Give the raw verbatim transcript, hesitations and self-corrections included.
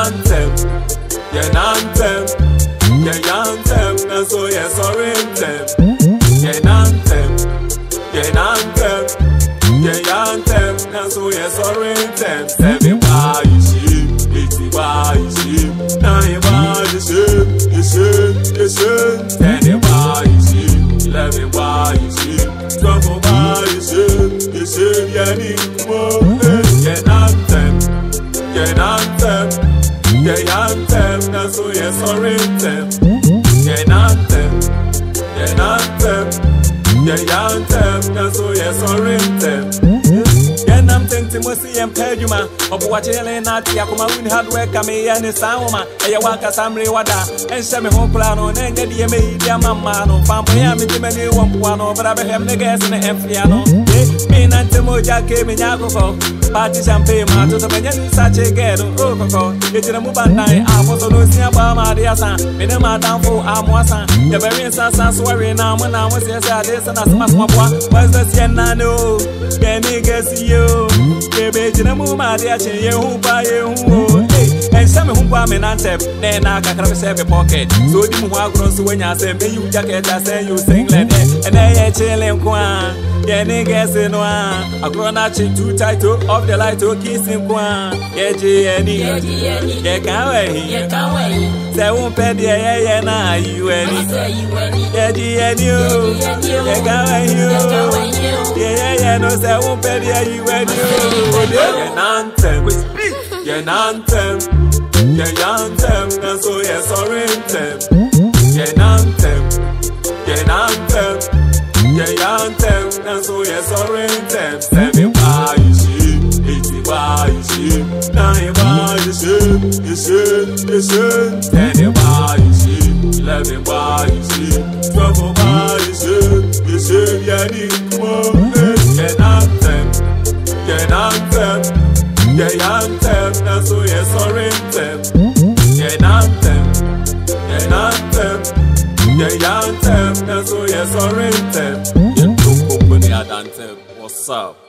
ntem, yeah ntem, yeah ntem, na so yeah sorry ntem, yeah ntem, yeah ntem, yeah ntem, na so yeah sorry ntem. Seven why you see, eighty why you see, nine why you see, you see, you see, ten why you see, eleven why you see, twelve why you see, you see, yeah ni mo, yeah ntem, yeah ntem, yeah ntem, na so yeah sorry ntem, yeah ntem, yeah ntem, yeah ntem, na so yeah sorry ntem. I'm thinking to see him pay you man. Of watching Elena Tiakuma win hard work. I may any sound, and you walk a samri wada, and send me home plan on and get the media mamma. No family, I'm in many one one, but I have the gas in the Empiano. Me and Timoja came in Yago, party champagne, man, to the Benjamin such a get on Rococo. It's in a move at night. I was on Siaba, dear son, in a madam for Amuasa. The very son swearing now when I was yes, I did, and I smash my boy. Was the Sienna? No, can you guess you? Baby, you know, my dear, you buy you. And some who buy me not tap, then I can have a pocket. So you walk across when I say, you jacket, I say you sing like that. And I ain't chilling, Quan. Can you guess in one? A grown up too tight off the light to kiss him, Quan. Yeah, Jenny, yeah, can't wait. Say, won't pay the air, and I, you any. Yeah, Jenny, yeah, can't wait. Yeah, yeah, no, say, won't pay the air, you any. Yeah, ntem, yeah, ntem, yeah, ntem, na so yeah, sorry, ntem, yeah, ntem, yeah, ntem, yeah, ntem, na so yeah, sorry, ntem. Seven why you see, eighty why you see, nine why you see, you see, you see, ten why you see, eleven why you see, twelve why you see, you see, yeah, ni mo, yeah, ntem. Yeah, ntem, yeah, ntem, na so yeah, sorry, ntem. Yeah, ntem, yeah, ntem, yeah, ntem, na so yeah, sorry, ntem. Yeah, don't company at ntem. What's up?